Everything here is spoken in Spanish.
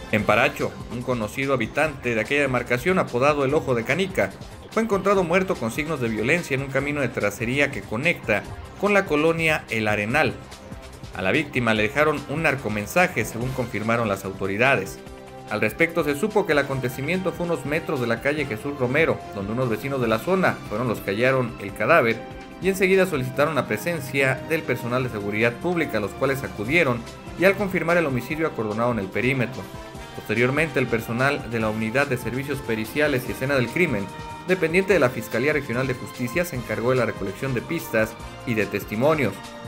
En Paracho, un conocido habitante de aquella demarcación apodado el Ojo de Canica, fue encontrado muerto con signos de violencia en un camino de terracería que conecta con la colonia El Arenal. A la víctima le dejaron un narcomensaje, según confirmaron las autoridades. Al respecto, se supo que el acontecimiento fue unos metros de la calle Jesús Romero, donde unos vecinos de la zona fueron los que hallaron el cadáver y enseguida solicitaron la presencia del personal de seguridad pública, los cuales acudieron y al confirmar el homicidio acordonaron el perímetro. Posteriormente, el personal de la Unidad de Servicios Periciales y Escena del Crimen, dependiente de la Fiscalía Regional de Justicia, se encargó de la recolección de pistas y de testimonios.